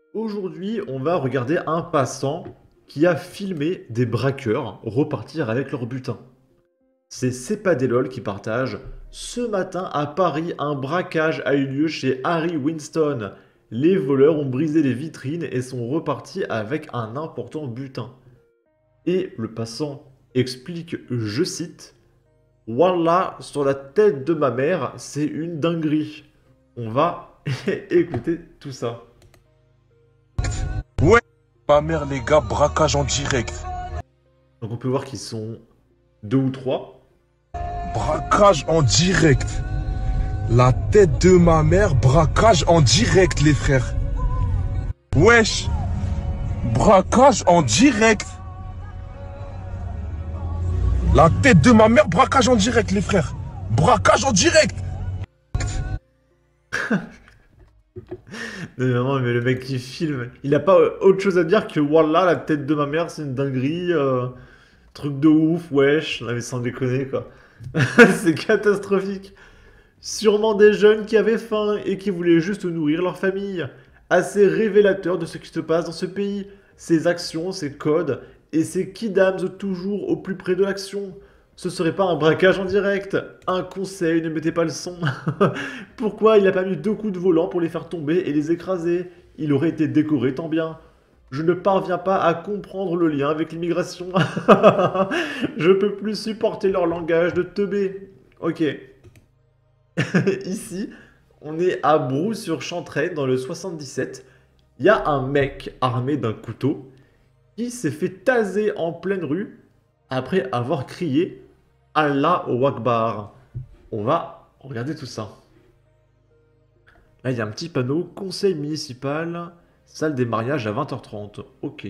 Aujourd'hui, on va regarder un passant qui a filmé des braqueurs repartir avec leur butin. C'est Cepadelol qui partage. Ce matin à Paris, un braquage a eu lieu chez Harry Winston. Les voleurs ont brisé les vitrines et sont repartis avec un important butin. Et le passant explique, je cite, Wallah, sur la tête de ma mère, c'est une dinguerie. On va écouter tout ça. Ouais, ma mère, les gars, braquage en direct. Donc on peut voir qu'ils sont deux ou trois. Braquage en direct. La tête de ma mère, braquage en direct, les frères. Wesh, braquage en direct. La tête de ma mère, braquage en direct, les frères. Braquage en direct. Non, mais le mec qui filme, il a pas autre chose à dire que Wallah, la tête de ma mère, c'est une dinguerie, truc de ouf, wesh. Non mais sans déconner quoi. C'est catastrophique. Sûrement des jeunes qui avaient faim et qui voulaient juste nourrir leur famille. Assez révélateur de ce qui se passe dans ce pays. Ses actions, ses codes et ses kidams toujours au plus près de l'action. Ce serait pas un braquage en direct? Un conseil, ne mettez pas le son. Pourquoi il n'a pas mis deux coups de volant pour les faire tomber et les écraser? Il aurait été décoré tant bien. Je ne parviens pas à comprendre le lien avec l'immigration. Je peux plus supporter leur langage de teubé. Ok. Ici, on est à Brou-sur-Chantraine dans le 77. Il y a un mec armé d'un couteau qui s'est fait taser en pleine rue après avoir crié Allah au Akbar. On va regarder tout ça. Là, il y a un petit panneau conseil municipal, salle des mariages à 20h30. Ok.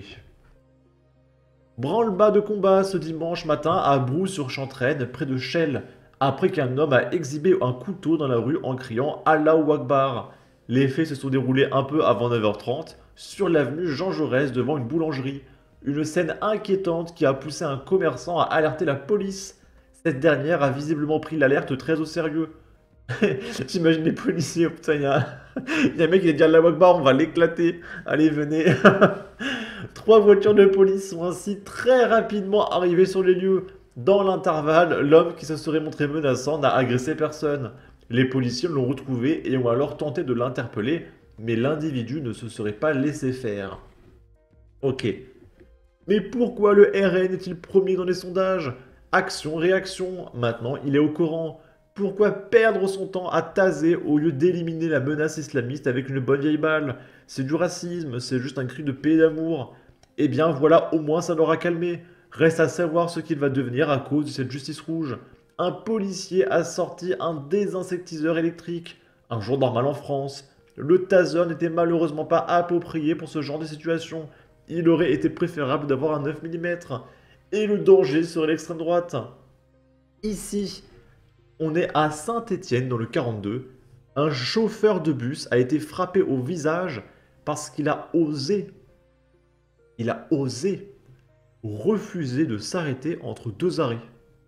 Branle-bas de combat ce dimanche matin à Brou-sur-Chantraine, près de Chelles, après qu'un homme a exhibé un couteau dans la rue en criant Allahu Akbar. Les faits se sont déroulés un peu avant 9h30 sur l'avenue Jean Jaurès devant une boulangerie. Une scène inquiétante qui a poussé un commerçant à alerter la police. Cette dernière a visiblement pris l'alerte très au sérieux. J'imagine les policiers, oh putain, il y a un mec qui a dit Allahu Akbar, on va l'éclater. Allez, venez. Trois voitures de police sont ainsi très rapidement arrivées sur les lieux. Dans l'intervalle, l'homme qui se serait montré menaçant n'a agressé personne. Les policiers l'ont retrouvé et ont alors tenté de l'interpeller, mais l'individu ne se serait pas laissé faire. Ok. Mais pourquoi le RN est-il premier dans les sondages? Action, réaction, maintenant il est au courant. Pourquoi perdre son temps à taser au lieu d'éliminer la menace islamiste avec une bonne vieille balle? C'est du racisme, c'est juste un cri de paix et d'amour. Eh bien voilà, au moins ça l'aura calmé. Reste à savoir ce qu'il va devenir à cause de cette justice rouge. Un policier a sorti un désinsectiseur électrique. Un jour normal en France. Le taser n'était malheureusement pas approprié pour ce genre de situation. Il aurait été préférable d'avoir un 9 mm. Et le danger serait l'extrême droite. Ici, on est à Saint-Étienne dans le 42. Un chauffeur de bus a été frappé au visage parce qu'il a osé. Il a osé refuser de s'arrêter entre deux arrêts.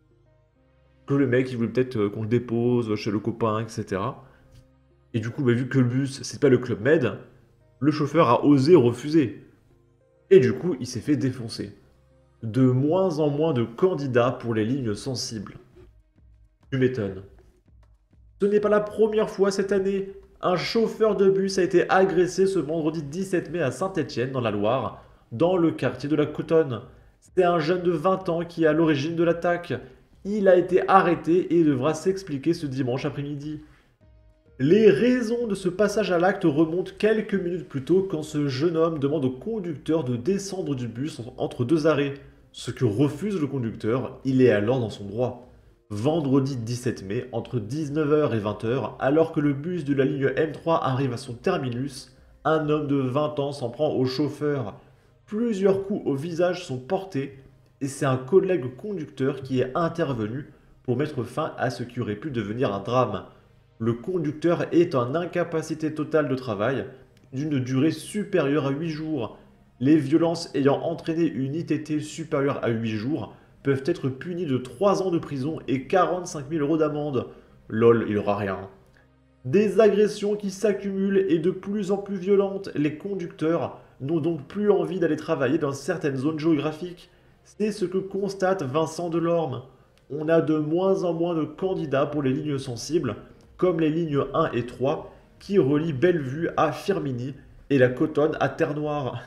Que le mec, il voulait peut-être qu'on le dépose chez le copain, etc. Et du coup, bah, vu que le bus, c'est pas le Club Med, le chauffeur a osé refuser. Et du coup, il s'est fait défoncer. De moins en moins de candidats pour les lignes sensibles. Tu m'étonnes. Ce n'est pas la première fois cette année. Un chauffeur de bus a été agressé ce vendredi 17 mai à Saint-Étienne, dans la Loire, dans le quartier de la Cotonne. C'est un jeune de 20 ans qui est à l'origine de l'attaque. Il a été arrêté et devra s'expliquer ce dimanche après-midi. Les raisons de ce passage à l'acte remontent quelques minutes plus tôt quand ce jeune homme demande au conducteur de descendre du bus entre deux arrêts. Ce que refuse le conducteur, il est alors dans son droit. Vendredi 17 mai, entre 19h et 20h, alors que le bus de la ligne M3 arrive à son terminus, un homme de 20 ans s'en prend au chauffeur. Plusieurs coups au visage sont portés et c'est un collègue conducteur qui est intervenu pour mettre fin à ce qui aurait pu devenir un drame. Le conducteur est en incapacité totale de travail d'une durée supérieure à 8 jours. Les violences ayant entraîné une ITT supérieure à 8 jours peuvent être punies de 3 ans de prison et 45 000 € d'amende. Lol, il aura rien. Des agressions qui s'accumulent et de plus en plus violentes. Les conducteurs n'ont donc plus envie d'aller travailler dans certaines zones géographiques. C'est ce que constate Vincent Delorme. On a de moins en moins de candidats pour les lignes sensibles, comme les lignes 1 et 3, qui relient Bellevue à Firminy et la Cotonne à Terre-Noire.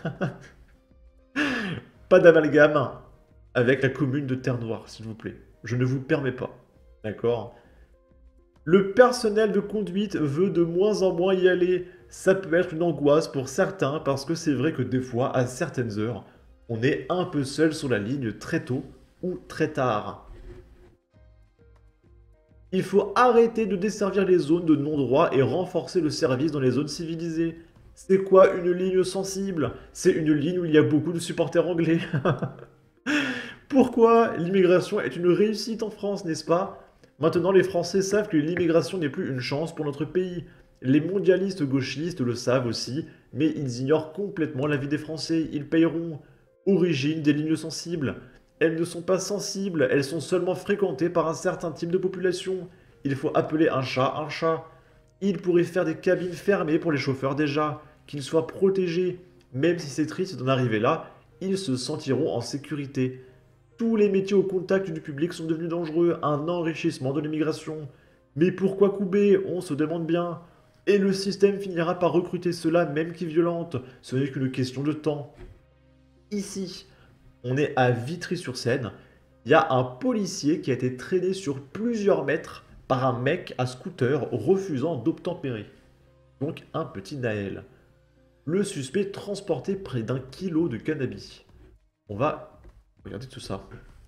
Pas d'amalgame avec la commune de Terre-Noire, s'il vous plaît. Je ne vous permets pas. D'accord? Le personnel de conduite veut de moins en moins y aller. Ça peut être une angoisse pour certains parce que c'est vrai que des fois, à certaines heures, on est un peu seul sur la ligne très tôt ou très tard. Il faut arrêter de desservir les zones de non-droit et renforcer le service dans les zones civilisées. C'est quoi une ligne sensible? C'est une ligne où il y a beaucoup de supporters anglais. Pourquoi l'immigration est une réussite en France, n'est-ce pas? Maintenant, les Français savent que l'immigration n'est plus une chance pour notre pays. Les mondialistes gauchistes le savent aussi, mais ils ignorent complètement la vie des Français. Ils payeront. Origine des lignes sensibles. Elles ne sont pas sensibles, elles sont seulement fréquentées par un certain type de population. Il faut appeler un chat un chat. Ils pourraient faire des cabines fermées pour les chauffeurs déjà, qu'ils soient protégés. Même si c'est triste d'en arriver là, ils se sentiront en sécurité. Tous les métiers au contact du public sont devenus dangereux, un enrichissement de l'immigration. Mais pourquoi couper? On se demande bien. Et le système finira par recruter ceux-là même qui violentent. Ce n'est qu'une question de temps. Ici, on est à Vitry-sur-Seine. Il y a un policier qui a été traîné sur plusieurs mètres par un mec à scooter refusant d'obtempérer. Donc un petit Naël. Le suspect transportait près d'1 kilo de cannabis. On va regarder tout ça.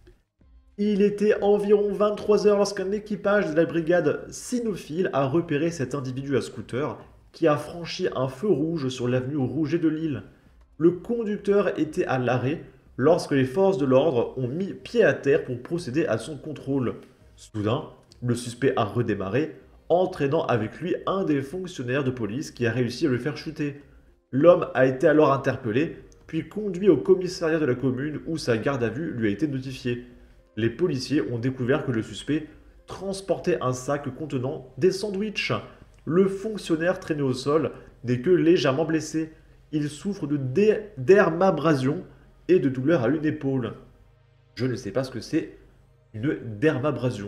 Il était environ 23 heures lorsqu'un équipage de la brigade cynophile a repéré cet individu à scooter qui a franchi un feu rouge sur l'avenue Rouget de Lille. Le conducteur était à l'arrêt lorsque les forces de l'ordre ont mis pied à terre pour procéder à son contrôle. Soudain, le suspect a redémarré, entraînant avec lui un des fonctionnaires de police qui a réussi à le faire chuter. L'homme a été alors interpellé, puis conduit au commissariat de la commune où sa garde à vue lui a été notifiée. Les policiers ont découvert que le suspect transportait un sac contenant des sandwichs. Le fonctionnaire traîné au sol n'est que légèrement blessé. Il souffre de dermabrasion et de douleur à une épaule. Je ne sais pas ce que c'est une dermabrasion.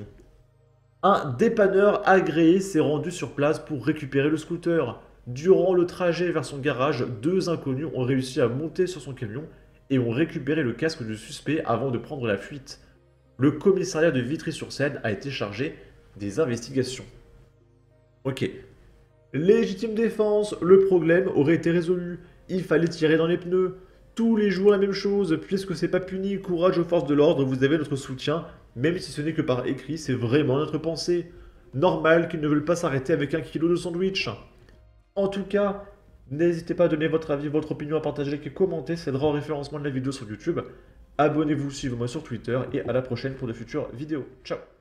Un dépanneur agréé s'est rendu sur place pour récupérer le scooter. Durant le trajet vers son garage, deux inconnus ont réussi à monter sur son camion et ont récupéré le casque du suspect avant de prendre la fuite. Le commissariat de Vitry-sur-Seine a été chargé des investigations. Ok. Légitime défense, le problème aurait été résolu. Il fallait tirer dans les pneus. Tous les jours la même chose, puisque c'est pas puni, courage aux forces de l'ordre, vous avez notre soutien, même si ce n'est que par écrit, c'est vraiment notre pensée. Normal qu'ils ne veulent pas s'arrêter avec 1 kilo de sandwich. En tout cas, n'hésitez pas à donner votre avis, votre opinion, à partager, liker, commenter, ça aidera au référencement de la vidéo sur YouTube. Abonnez-vous, suivez-moi sur Twitter et à la prochaine pour de futures vidéos. Ciao!